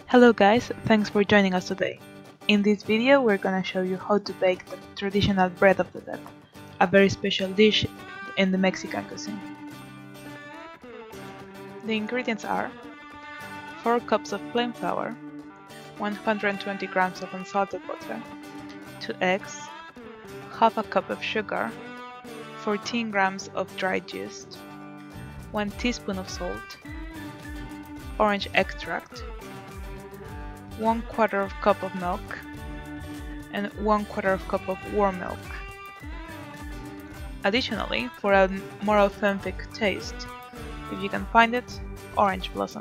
Hello guys, thanks for joining us today. In this video we're gonna show you how to bake the traditional bread of the dead, a very special dish in the Mexican cuisine. The ingredients are 4 cups of plain flour, 120 grams of unsalted butter, 2 eggs, half a cup of sugar, 14 grams of dried yeast, 1 teaspoon of salt, orange extract, 1/4 cup of milk, and 1/4 cup of warm milk. Additionally, for a more authentic taste, if you can find it, orange blossom.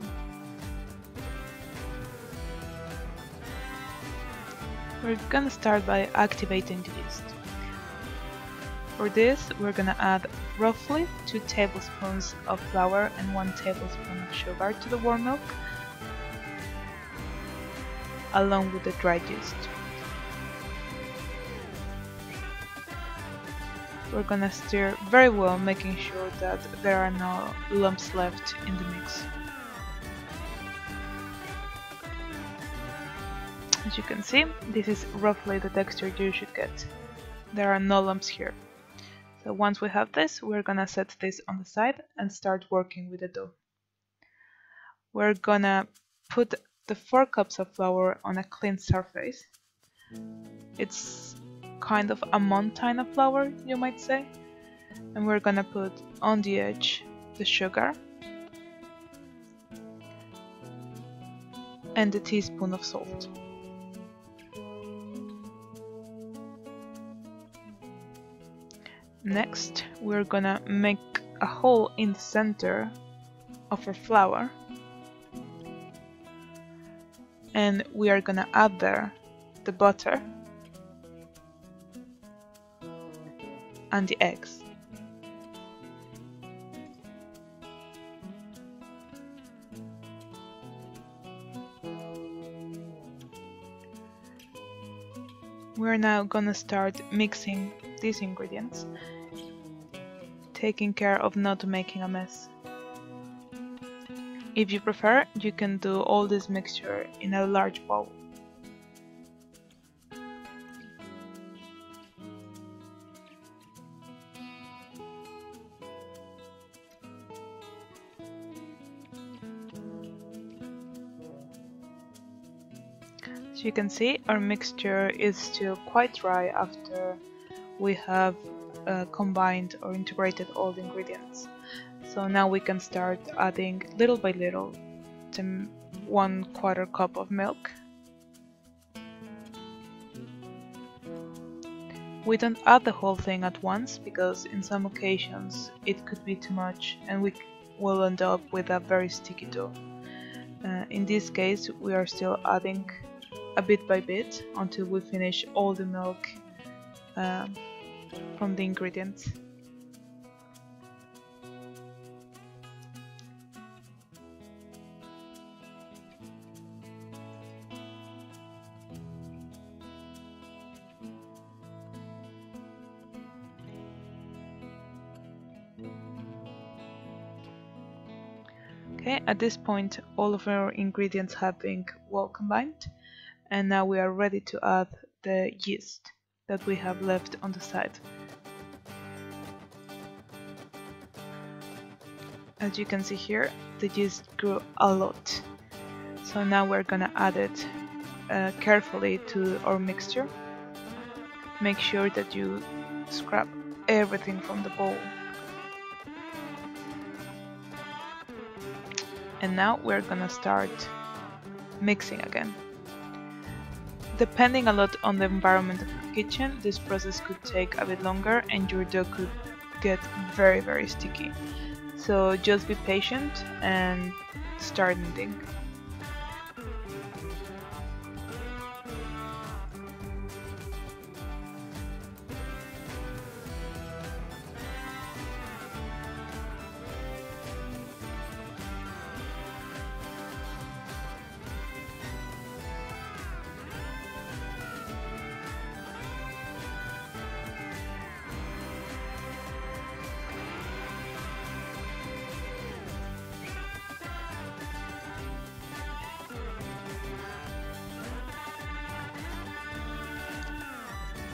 We're gonna start by activating the yeast. For this, we're gonna add roughly 2 tablespoons of flour and 1 tablespoon of sugar to the warm milk, along with the dried yeast. We're gonna stir very well, making sure that there are no lumps left in the mix. As you can see, this is roughly the texture you should get. There are no lumps here. So once we have this, we're gonna set this on the side and start working with the dough. We're gonna put the 4 cups of flour on a clean surface. It's kind of a mountain flour, you might say. And we're gonna put on the edge the sugar and a teaspoon of salt. Next, we're gonna make a hole in the center of our flour, and we are gonna add there the butter and the eggs. We're now gonna start mixing these ingredients, taking care of not making a mess. If you prefer, you can do all this mixture in a large bowl. As you can see, our mixture is still quite dry after we have combined or integrated all the ingredients. So now we can start adding little by little the 1/4 cup of milk. We don't add the whole thing at once because in some occasions it could be too much and we will end up with a very sticky dough. In this case, we are still adding a bit by bit until we finish all the milk from the ingredients. Okay, at this point all of our ingredients have been well combined, and now we are ready to add the yeast that we have left on the side. As you can see here, the yeast grew a lot. So now we're gonna add it carefully to our mixture. Make sure that you scrub everything from the bowl. And now we're gonna start mixing again. Depending a lot on the environment of the kitchen, this process could take a bit longer and your dough could get very sticky. So just be patient and start kneading.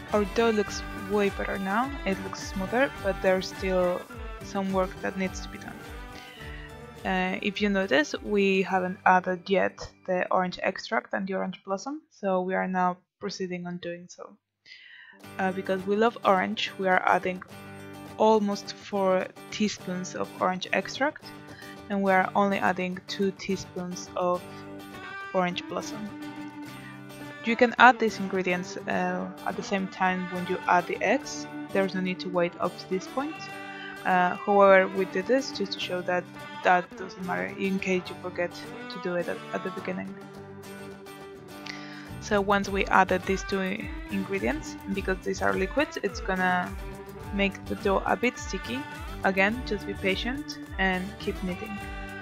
Our dough looks way better now, it looks smoother, but there's still some work that needs to be done. If you notice, we haven't added yet the orange extract and the orange blossom, so we are now proceeding on doing so. Because we love orange, we are adding almost 4 teaspoons of orange extract, and we are only adding 2 teaspoons of orange blossom. You can add these ingredients at the same time when you add the eggs. There's no need to wait up to this point. However, we did this just to show that that doesn't matter in case you forget to do it at the beginning. So once we added these 2 ingredients, because these are liquids, it's gonna make the dough a bit sticky. Again, just be patient and keep kneading.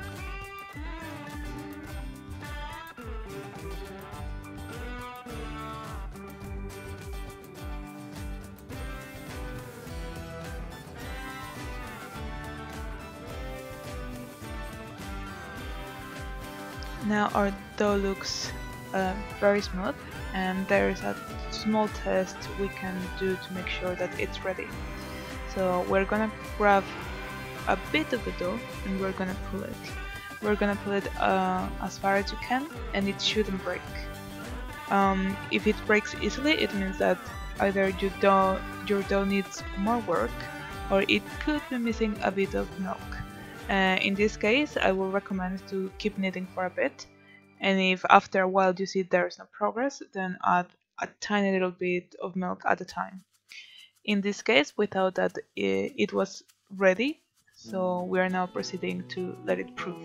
Now our dough looks very smooth, and there is a small test we can do to make sure that it's ready. So we're gonna grab a bit of the dough and we're gonna pull it. We're gonna pull it as far as you can, and it shouldn't break. If it breaks easily, it means that either your dough needs more work, or it could be missing a bit of milk. In this case, I will recommend to keep kneading for a bit, and if after a while you see there's no progress, then add a tiny little bit of milk at a time. In this case, we thought that it was ready, so we are now proceeding to let it proof.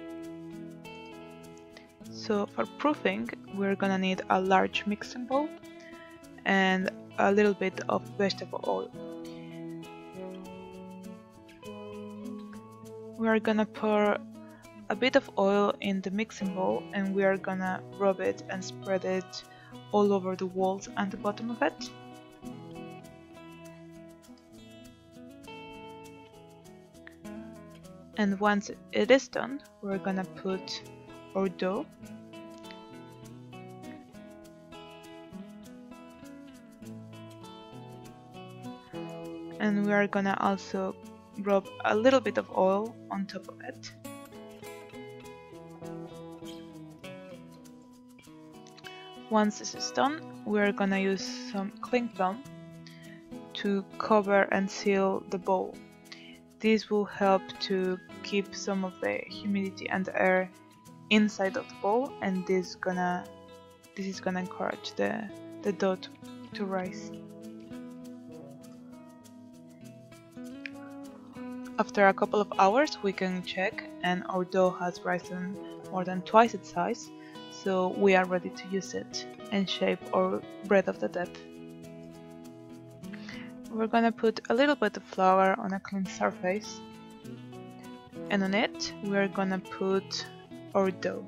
So for proofing, we're gonna need a large mixing bowl and a little bit of vegetable oil. We are gonna pour a bit of oil in the mixing bowl, and we are gonna rub it and spread it all over the walls and the bottom of it. And once it is done, we're gonna put our dough and we are gonna also rub a little bit of oil on top of it. Once this is done, we are gonna use some cling film to cover and seal the bowl. This will help to keep some of the humidity and the air inside of the bowl, and this is gonna encourage the dough to rise. After a couple of hours we can check, and our dough has risen more than twice its size, so we are ready to use it and shape our bread of the dead. We're gonna put a little bit of flour on a clean surface, and on it we're gonna put our dough.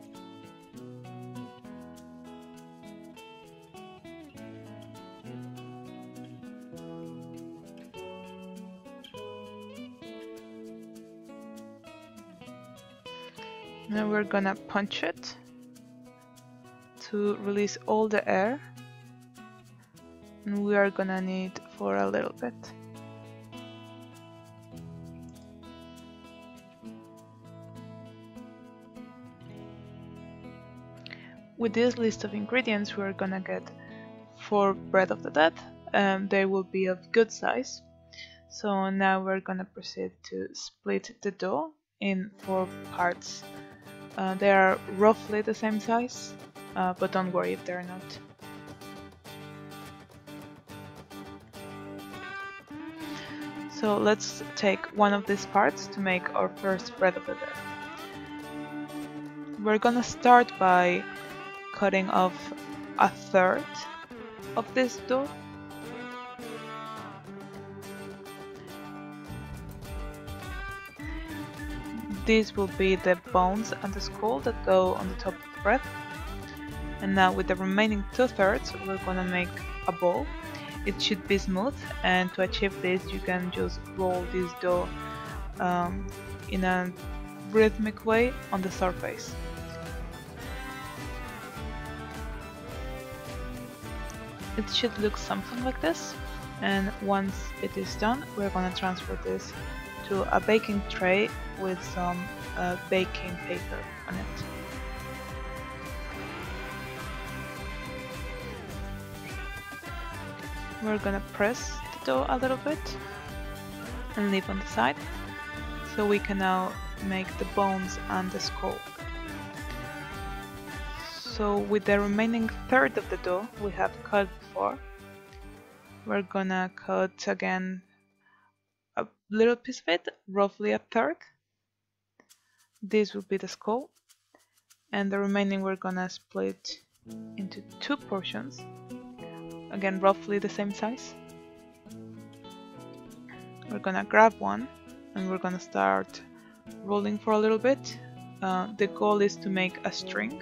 Now we're gonna punch it to release all the air, and we are gonna knead for a little bit. With this list of ingredients, we're gonna get 4 bread of the dead. They will be of good size. So now we're gonna proceed to split the dough in 4 parts. They are roughly the same size, but don't worry if they're not. So let's take one of these parts to make our first bread of the day. We're gonna start by cutting off a third of this dough. These will be the bones and the skull that go on the top of the bread. And now with the remaining 2/3 we're gonna make a ball. It should be smooth, and to achieve this you can just roll this dough in a rhythmic way on the surface. It should look something like this, and once it is done, we're going to transfer this to a baking tray with some baking paper on it. We're going to press the dough a little bit and leave on the side, so we can now make the bones and the skull. So with the remaining third of the dough we have cut before, we're gonna cut again a little piece of it, roughly a third. This will be the skull, and the remaining we're gonna split into 2 portions, again roughly the same size. We're gonna grab one and we're gonna start rolling for a little bit. The goal is to make a string.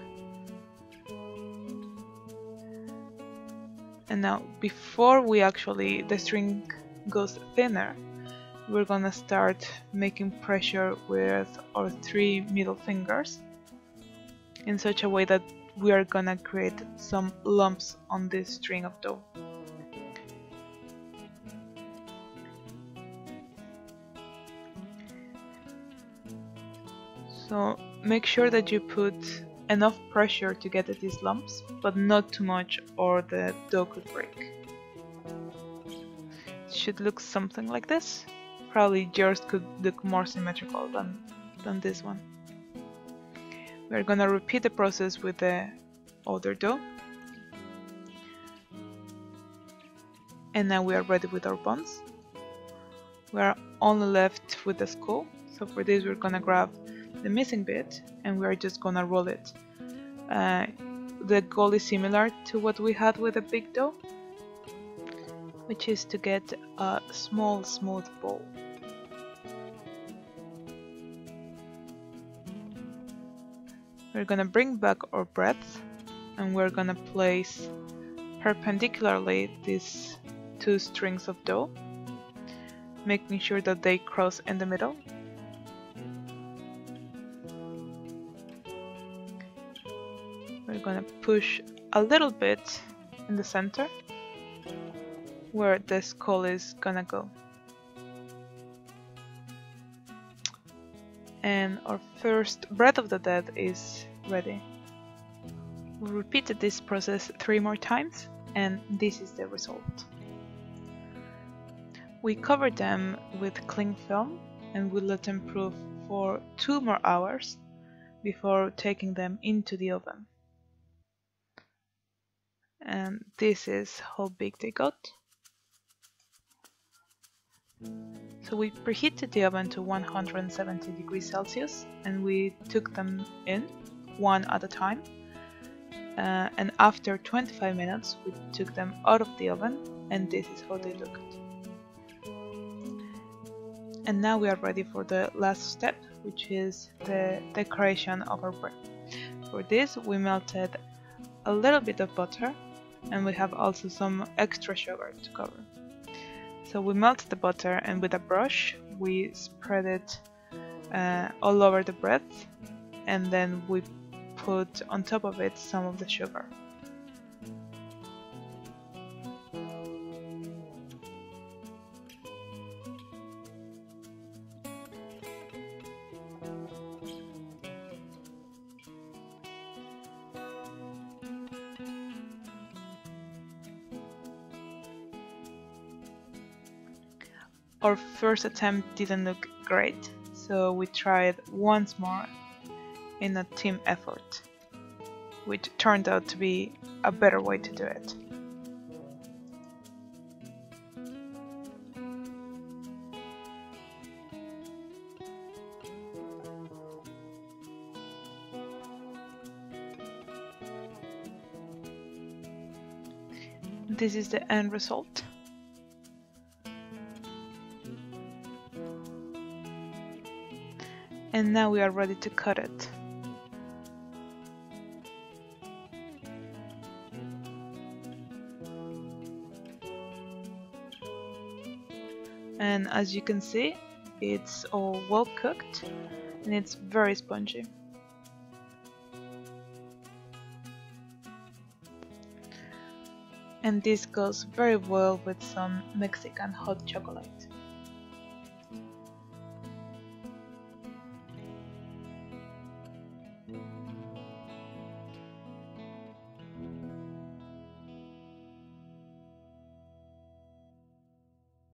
And now, before the string goes thinner, we're gonna start making pressure with our 3 middle fingers in such a way that we are gonna create some lumps on this string of dough. So make sure that you put enough pressure to get at these lumps, but not too much or the dough could break. It should look something like this. Probably yours could look more symmetrical than this one. We're gonna repeat the process with the other dough. And now we are ready with our buns. We are only left with the skull, so for this we're gonna grab the missing bit and we are just gonna roll it. The goal is similar to what we had with the big dough, which is to get a small smooth ball. We're gonna bring back our breadth and we're gonna place perpendicularly these 2 strings of dough, making sure that they cross in the middle. We're gonna push a little bit in the center where the skull is gonna go. And our first Bread of the Dead is ready. We repeated this process 3 more times and this is the result. We covered them with cling film and we let them proof for 2 more hours before taking them into the oven. And this is how big they got. So we preheated the oven to 170 degrees Celsius and we took them in one at a time. And after 25 minutes we took them out of the oven and this is how they looked. And now we are ready for the last step, which is the decoration of our bread. For this we melted a little bit of butter and we have also some extra sugar to cover. So we melted the butter and with a brush we spread it all over the bread and then we put on top of it some of the sugar. Our first attempt didn't look great, so we tried once more in a team effort, which turned out to be a better way to do it. This is the end result. And now we are ready to cut it. And as you can see, it's all well cooked and it's very spongy. And this goes very well with some Mexican hot chocolate.